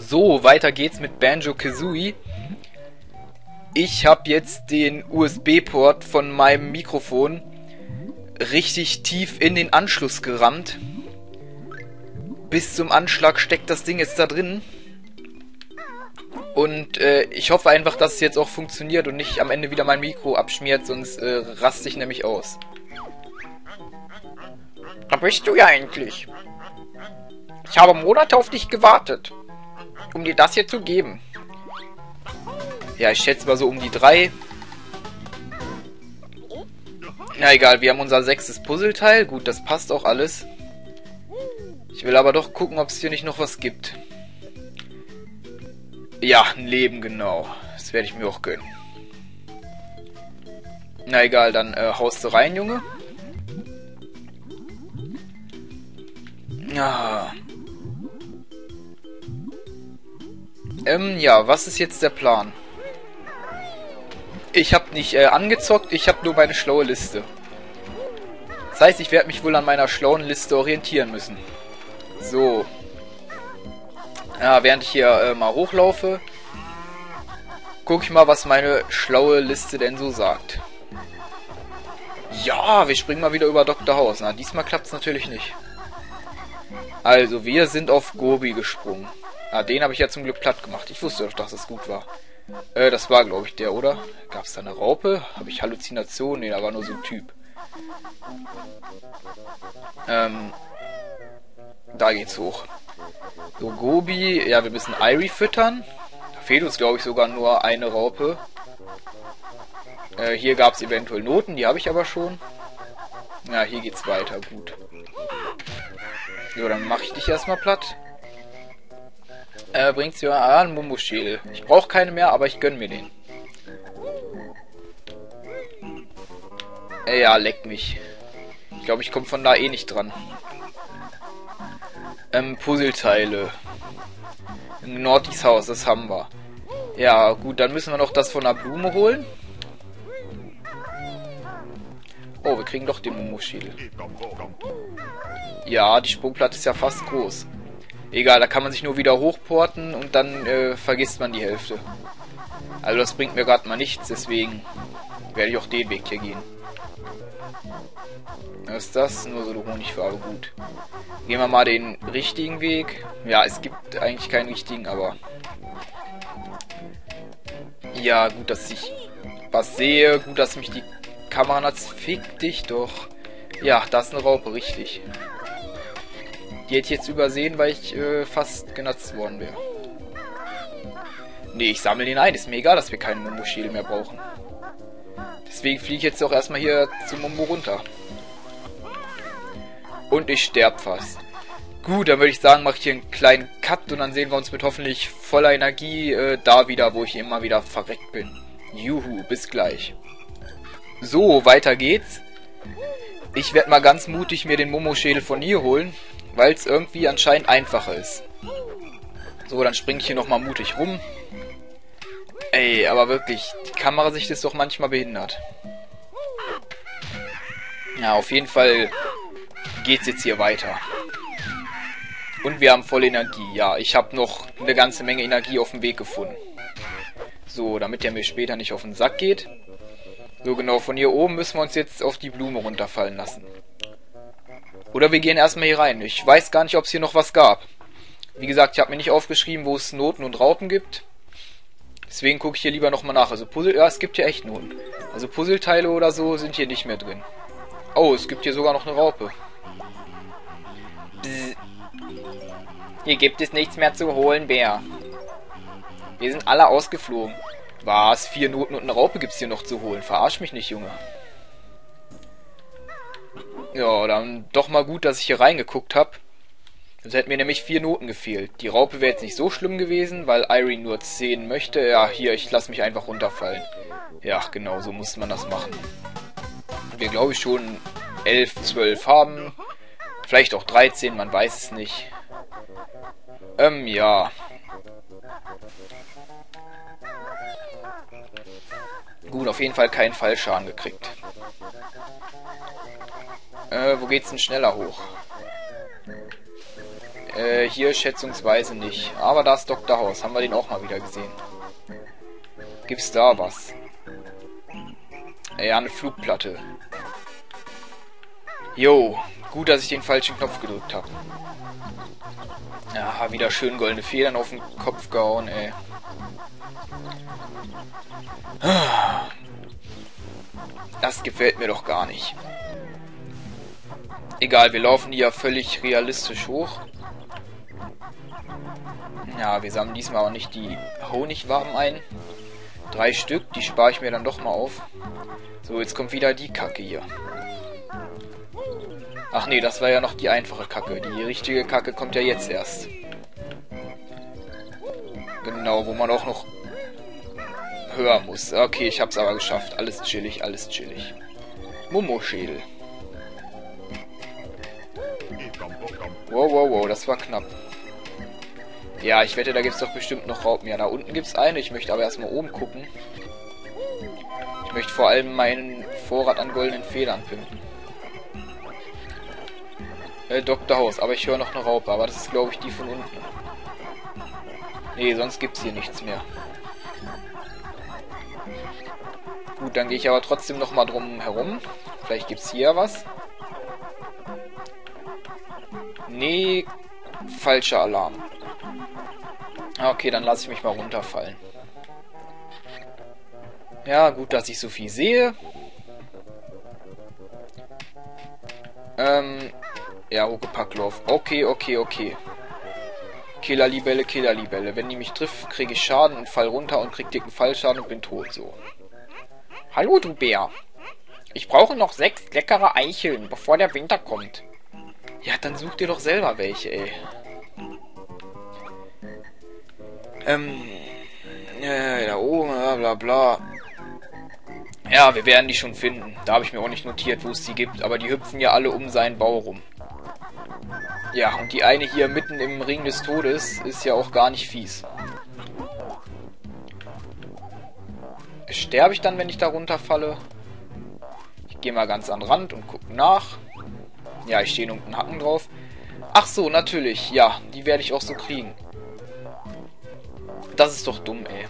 So, weiter geht's mit Banjo-Kazooie. Ich habe jetzt den USB-Port von meinem Mikrofon richtig tief in den Anschluss gerammt. Bis zum Anschlag steckt das Ding jetzt da drin. Und ich hoffe einfach, dass es jetzt auch funktioniert und nicht am Ende wieder mein Mikro abschmiert, sonst raste ich nämlich aus. Da bist du ja endlich. Ich habe Monate auf dich gewartet, um dir das hier zu geben. Ja, ich schätze mal so um die 3. Na egal, wir haben unser 6. Puzzleteil. Gut, das passt auch alles. Ich will aber doch gucken, ob es hier nicht noch was gibt. Ja, ein Leben, genau. Das werde ich mir auch gönnen. Na egal, dann haust du rein, Junge. Ja. Ja, was ist jetzt der Plan? Ich habe nicht angezockt, ich habe nur meine schlaue Liste. Das heißt, ich werde mich wohl an meiner schlauen Liste orientieren müssen. So. Ja, während ich hier mal hochlaufe, gucke ich mal, was meine schlaue Liste denn so sagt. Ja, wir springen mal wieder über Dr. House. Na, diesmal klappt es natürlich nicht. Also, wir sind auf Gobi gesprungen. Ah, den habe ich ja zum Glück platt gemacht. Ich wusste doch, dass das gut war. Das war, glaube ich, der, oder? Gab es da eine Raupe? Habe ich Halluzinationen? Ne, da war nur so ein Typ. Da geht's hoch. So, Gobi. Ja, wir müssen Irie füttern. Da fehlt uns, glaube ich, sogar nur eine Raupe. Hier gab es eventuell Noten, die habe ich aber schon. Ja, hier geht's weiter. Gut. So, dann mache ich dich erstmal platt. Bringt's ja einen Momo-Schädel. Ich brauche keine mehr, aber ich gönn mir den. Ja, leck mich. Ich glaube, ich komme von da eh nicht dran. Puzzleteile. Nordis Haus, das haben wir. Ja, gut, dann müssen wir noch das von der Blume holen. Oh, wir kriegen doch den Momo-Schädel. Ja, die Sprungplatte ist ja fast groß. Egal, da kann man sich nur wieder hochporten und dann vergisst man die Hälfte. Also das bringt mir gerade mal nichts, deswegen werde ich auch den Weg hier gehen. Was ist das? Nur so eine Honigfarbe, gut. Gehen wir mal den richtigen Weg. Ja, es gibt eigentlich keinen richtigen, aber... Ja, gut, dass ich was sehe. Gut, dass mich die Kamera natzt. Fick dich doch. Ja, da ist eine Raupe, richtig. Die hätte ich jetzt übersehen, weil ich fast genatzt worden wäre. Nee, ich sammle den ein. Ist mir egal, dass wir keinen Momo-Schädel mehr brauchen. Deswegen fliege ich jetzt auch erstmal hier zum Momo runter. Und ich sterbe fast. Gut, dann würde ich sagen, mache ich hier einen kleinen Cut und dann sehen wir uns mit hoffentlich voller Energie da wieder, wo ich immer wieder verreckt bin. Juhu, bis gleich. So, weiter geht's. Ich werde mal ganz mutig mir den Momo-Schädel von hier holen, weil es irgendwie anscheinend einfacher ist. So, dann springe ich hier nochmal mutig rum. Ey, aber wirklich, die Kamerasicht ist doch manchmal behindert. Ja, auf jeden Fall geht's jetzt hier weiter. Und wir haben voll Energie. Ja, ich habe noch eine ganze Menge Energie auf dem Weg gefunden. So, damit der mir später nicht auf den Sack geht. So, genau, von hier oben müssen wir uns jetzt auf die Blume runterfallen lassen. Oder wir gehen erstmal hier rein. Ich weiß gar nicht, ob es hier noch was gab. Wie gesagt, ich habe mir nicht aufgeschrieben, wo es Noten und Raupen gibt. Deswegen gucke ich hier lieber nochmal nach. Also Puzzle... Ja, es gibt hier echt Noten. Also Puzzleteile oder so sind hier nicht mehr drin. Oh, es gibt hier sogar noch eine Raupe. Bzz. Hier gibt es nichts mehr zu holen, Bär. Wir sind alle ausgeflogen. Was? 4 Noten und eine Raupe gibt's hier noch zu holen. Verarsch mich nicht, Junge. Ja, dann doch mal gut, dass ich hier reingeguckt habe. Sonst hätten mir nämlich 4 Noten gefehlt. Die Raupe wäre jetzt nicht so schlimm gewesen, weil Irie nur 10 möchte. Ja, hier, ich lasse mich einfach runterfallen. Ja, genau, so muss man das machen. Wir, glaube ich, schon 11, 12 haben. Vielleicht auch 13, man weiß es nicht. Ja. Gut, auf jeden Fall keinen Fallschaden gekriegt. Wo geht's denn schneller hoch? Hier schätzungsweise nicht. Aber da ist Dr. House. Haben wir den auch mal wieder gesehen. Gibt's da was? Ja, eine Flugplatte. Jo, gut, dass ich den falschen Knopf gedrückt habe. Ja, wieder schön goldene Federn auf den Kopf gehauen, ey. Das gefällt mir doch gar nicht. Egal, wir laufen hier völlig realistisch hoch. Ja, wir sammeln diesmal auch nicht die Honigwaben ein. 3 Stück, die spare ich mir dann doch mal auf. So, jetzt kommt wieder die Kacke hier. Ach nee, das war ja noch die einfache Kacke. Die richtige Kacke kommt ja jetzt erst. Genau, wo man auch noch höher muss. Okay, ich hab's aber geschafft. Alles chillig, alles chillig. Momo-Schädel. Wow, wow, wow, das war knapp. Ja, ich wette, da gibt's doch bestimmt noch Raupen. Ja, da unten gibt's eine. Ich möchte aber erstmal oben gucken. Ich möchte vor allem meinen Vorrat an goldenen Federn pimpen. Dr. House, aber ich höre noch eine Raupe. Aber das ist, glaube ich, die von unten. Nee, sonst gibt's hier nichts mehr. Gut, dann gehe ich aber trotzdem noch mal drum herum. Vielleicht gibt's hier was. Nee, falscher Alarm. Okay, dann lasse ich mich mal runterfallen. Ja, gut, dass ich so viel sehe. Ja, Huckepackloff. Okay, okay, okay. Killerlibelle, Killerlibelle. Wenn die mich trifft, kriege ich Schaden und fall runter und krieg dicken Fallschaden und bin tot, so. Hallo, du Bär. Ich brauche noch 6 leckere Eicheln, bevor der Winter kommt. Ja, dann such dir doch selber welche, ey. Da oben, bla bla. Ja, wir werden die schon finden. Da habe ich mir auch nicht notiert, wo es die gibt. Aber die hüpfen ja alle um seinen Bau rum. Ja, und die eine hier mitten im Ring des Todes ist ja auch gar nicht fies. Sterbe ich dann, wenn ich da runterfalle? Ich gehe mal ganz an den Rand und gucke nach. Ja, ich stehe unten Hacken drauf. Ach so, natürlich. Ja, die werde ich auch so kriegen. Das ist doch dumm, ey.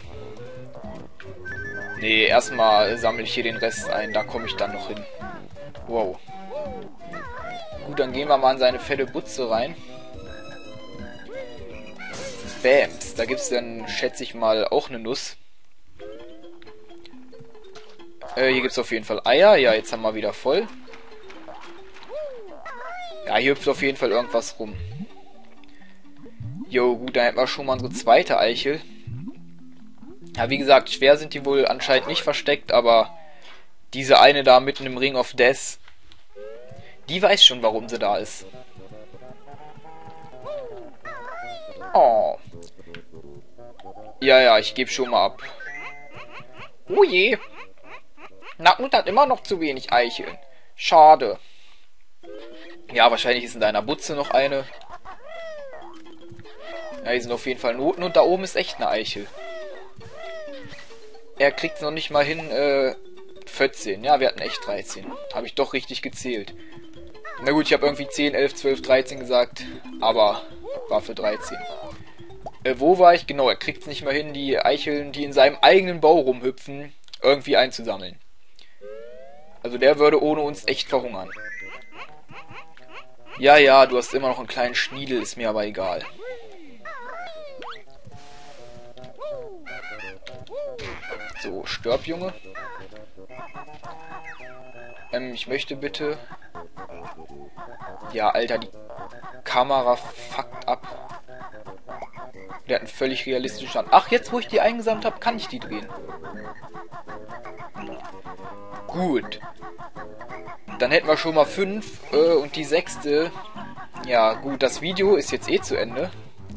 Nee, erstmal sammle ich hier den Rest ein. Da komme ich dann noch hin. Wow. Gut, dann gehen wir mal in seine fette Butze rein. Bams. Da gibt es dann, schätze ich mal, auch eine Nuss. Hier gibt es auf jeden Fall Eier. Ja, jetzt haben wir wieder voll. Ja, hier hüpft auf jeden Fall irgendwas rum. Jo, gut, dann hätten wir schon mal unsere zweite Eichel. Ja, wie gesagt, schwer sind die wohl anscheinend nicht versteckt, aber diese eine da mitten im Ring of Death, die weiß schon, warum sie da ist. Oh. Ja, ja, ich gebe schon mal ab. Oh je. Nacken hat immer noch zu wenig Eicheln. Schade. Ja, wahrscheinlich ist in deiner Butze noch eine. Ja, hier sind auf jeden Fall Noten und da oben ist echt eine Eichel. Er kriegt noch nicht mal hin, 14. Ja, wir hatten echt 13. Habe ich doch richtig gezählt. Na gut, ich habe irgendwie 10, 11, 12, 13 gesagt, aber war für 13. Wo war ich? Genau, er kriegt es nicht mal hin, die Eicheln, die in seinem eigenen Bau rumhüpfen, irgendwie einzusammeln. Also der würde ohne uns echt verhungern. Ja, ja, du hast immer noch einen kleinen Schniedel, ist mir aber egal. So, stirb, Junge. Ich möchte bitte... Ja, Alter, die Kamera fuckt ab. Der hat einen völlig realistischen Stand. Ach, jetzt wo ich die eingesammelt habe, kann ich die drehen. Gut. Dann hätten wir schon mal 5 und die 6. Ja, gut, das Video ist jetzt eh zu Ende.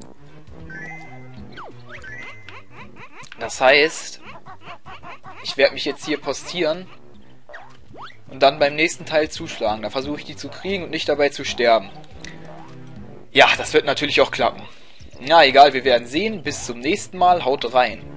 Das heißt, ich werde mich jetzt hier postieren und dann beim nächsten Teil zuschlagen. Da versuche ich die zu kriegen und nicht dabei zu sterben. Ja, das wird natürlich auch klappen. Na, egal, wir werden sehen. Bis zum nächsten Mal. Haut rein.